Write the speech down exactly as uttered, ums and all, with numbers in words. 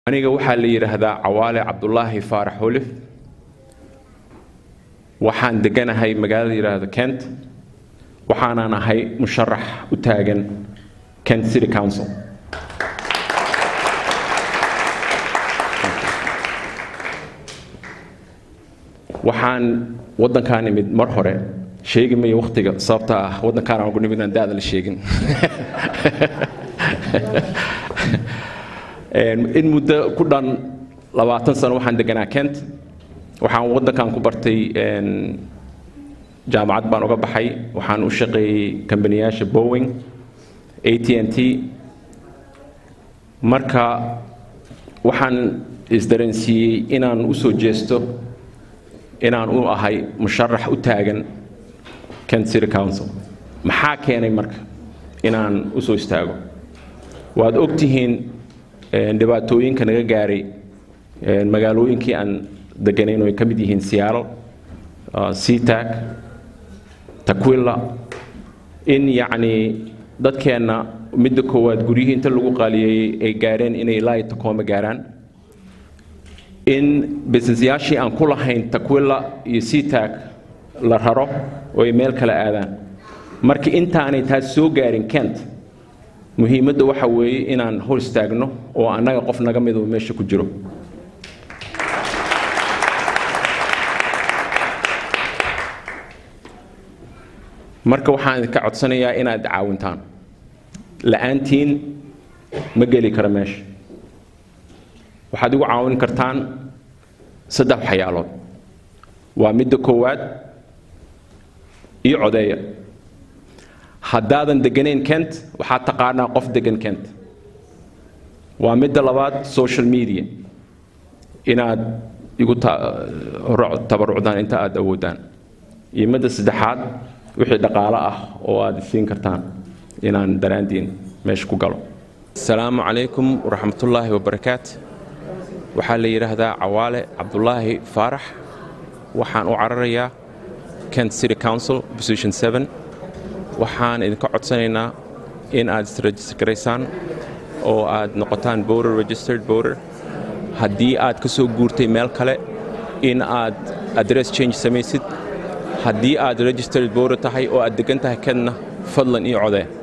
aniga waxaa la yiraahdaa Cawaale Cabdullaahi Faarax Holif waxaan deganahay magaalada yiraahdo Kent waxaan ahay musharax u taagan Kent City Council waxaan wadankan imid mar hore sheegi may waqtiga sababta ah wadankan aan ugu nimidaan daad la sheegin in muddo ku dhan labaatan sano waxaan deganaa Kent waxaan wadankan ku bartay jaamacad baan uga baxay waxaan u shaqeeyay kambaniyasha Boeing A T and T marka waxaan isdareensiyay inaan u soo jeesto inaan u ahay musharax u taagan Kent City Council maxaa keenay marka inaan u soo istaago waad ogtihiin dhibaatooyinka naga gaaray magaalooyinkii aan deganayn oo ka mid yihiin Seattle Seatac Takwilla in yaani dadkeena midda koowaad guriyihii inta lagu qaaliyay ay gaareen inay ilaa Tacoma gaaraan in businessyashii aan ku lahayn Takwilla iyo Seatac la raro oo ay meel kala aadaan marka intaanay taas soo gaarin Kent muhiimadda waxa weeye inaan hor istaagno oo anaga qof naga mid oo meesha ku jiro marka waxaan ka codsanayaa inaad caawintaan la'aantiin ma geli karo meesha waxaad igu caawin kartaan saddex waxyaalood waa midda koowaad iyo codeeya haddaadan deganayn Kent waxaad taqaanaa qof degan Kent waa midda labaad social media inaad igu tabarucdaan inta aad awoodaan iyo midda saddexaad wixii dhaqaale ah oo aad siin kartaan inaan daraandiin meesha ku galo assalaamu calaykum waraxmatullaahi wabarakaatu waxaa la yiraahdaa Cawaale Cabdullaahi Faarax waxaan u cararayaa Kent City Council position seven waxaan idinka codsanaynaa in aad isregistraysaan oo aad noqotaan voter registered voter haddii aad ka soo guurtay meel kale in aad address change samaysid haddii aad registered voter tahay oo aad degan tahay Kentna fadlan iyo codee